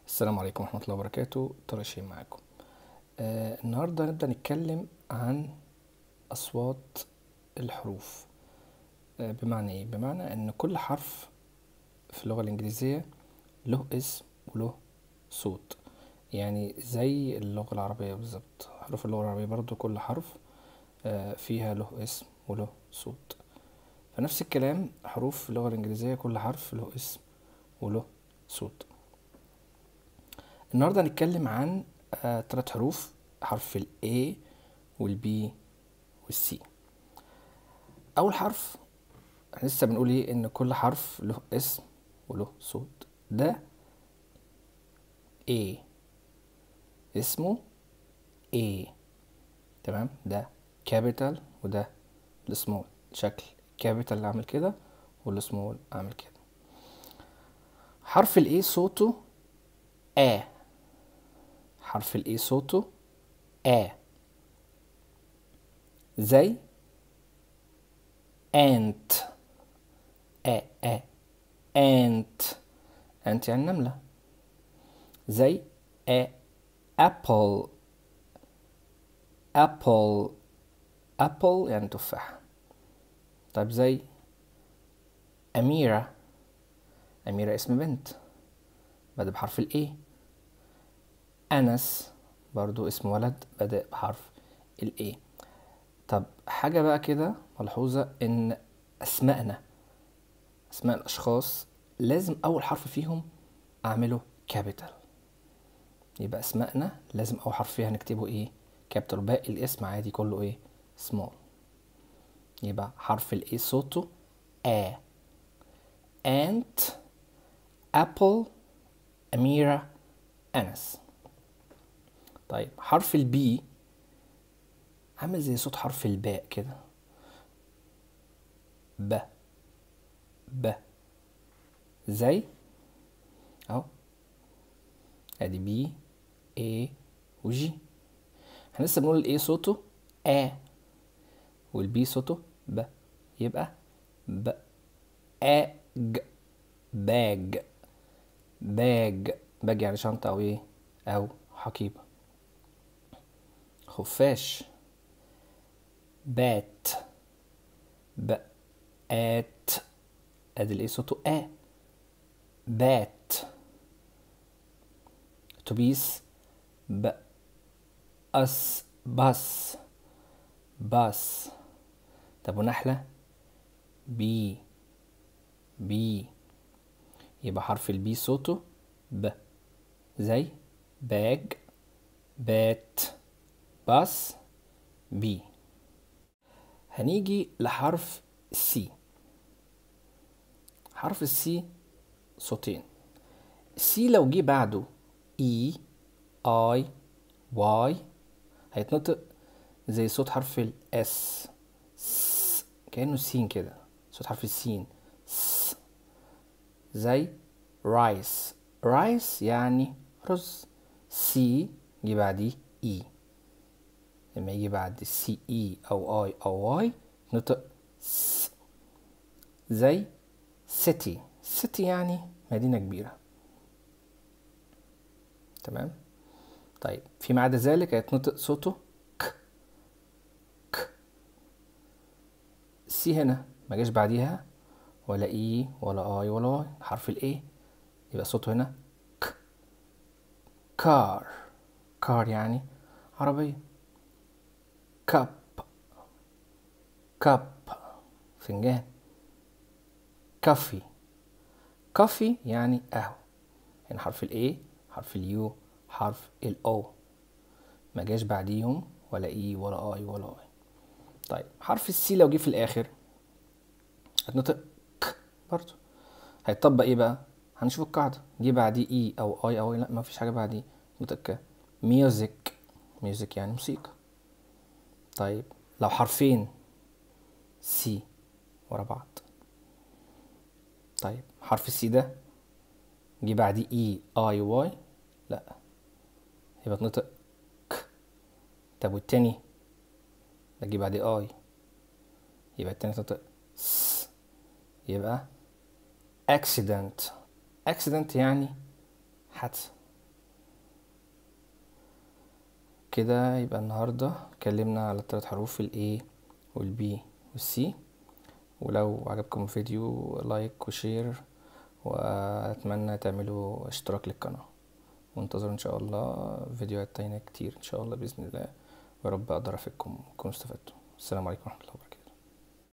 السلام عليكم ورحمة الله وبركاته. طارق شيء معاكم. النهاردة نبدأ نتكلم عن أصوات الحروف. بمعنى إيه؟ بمعنى إن كل حرف في اللغة الإنجليزية له اسم وله صوت، يعني زي اللغة العربية بالظبط. حروف اللغة العربية برضو كل حرف فيها له اسم وله صوت، فنفس الكلام حروف اللغة الإنجليزية كل حرف له اسم وله صوت. النهاردة هنتكلم عن 3 حروف: حرف ال A وال B وال C. أول حرف احنا لسه بنقول ايه؟ إن كل حرف له اسم وله صوت. ده A، اسمه A، تمام؟ ده كابيتال وده السمول، شكل كابيتال عامل كده والسمول عامل كده. حرف ال A صوته A، حرف ال A صوته A، زي ant. A A ant، ant يعني نملة. زي a apple، apple apple يعني تفاح. طيب زي أميرة، أميرة اسم بنت بدأ بحرف ال A. أنس برضو اسم ولد بدأ بحرف ال A. طب حاجة بقى كده ملحوظة، إن أسمائنا، أسماء الأشخاص، لازم أول حرف فيهم أعمله كابيتال. يبقى أسمائنا لازم أول حرف فيها نكتبه إيه؟ كابيتال. باقي الاسم عادي كله إيه؟ سمول. يبقى حرف ال A صوته A. ant، apple، أميرة، أنس. طيب حرف البي عامل زي صوت حرف الباء كده، ب ب، زي اهو، ادي بي اي وجي. احنا لسه بنقول الاي صوته ا والبي صوته ب، يبقى ب اج، باج، باج، باج يعني شنطة او ايه او حقيبة. خفاش، بات، بقات، ادي الايه صوته ا، بات. اتوبيس، بأس، بس، بس. طب ونحلة، بي، بي. يبقى حرف البي صوته ب، زي باج، بات، باص، بي. هنيجي لحرف سي. حرف السي صوتين. السي لو جه بعده اي، اي، واي، هيتنطق زي صوت حرف الاس، كأنه سين كده، صوت حرف السين، زي رايس، رايس يعني رز. سي يجي بعديه اي، لما يجي بعد السي اي او اي او واي نطق س. زي سيتي، سيتي يعني مدينة كبيرة، تمام؟ طيب فيما عدا ذلك هيتنطق صوته ك، ك. السي هنا ما جاش بعديها ولا اي ولا اي ولا واي، حرف الاي، يبقى صوته هنا ك. كار، كار يعني عربية. كاب، كاب فنجان. كافي، كافي يعني قهوة. هنا حرف الاي، حرف اليو، حرف الاو، ما جاش بعديهم ولا اي ولا اي ولا اي. طيب حرف السي لو جه في الاخر هتنطق ك برضه. هيطبق ايه بقى؟ هنشوف القاعدة. جه بعديه اي او اي او اي؟ لا، ما فيش حاجة بعديه، نطق ك. ميوزك، ميوزك يعني موسيقى. طيب لو حرفين سي ورا بعض، طيب حرف السي ده جه بعديه اي اي واي؟ لا، يبقى تنطق ك. طب والتاني ده جه بعديه اي، يبقى التاني تنطق س، يبقى accident. accident يعني حادثة. كده يبقى النهاردة اتكلمنا على الثلاث حروف ال A وال B وال C. ولو عجبكم الفيديو لايك وشير، واتمنى تعملوا اشتراك للقناة، وانتظروا ان شاء الله فيديوهات تانية كتير ان شاء الله باذن الله. ويا رب اقدر افيدكم وتكونوا استفدتوا. السلام عليكم ورحمة الله وبركاته.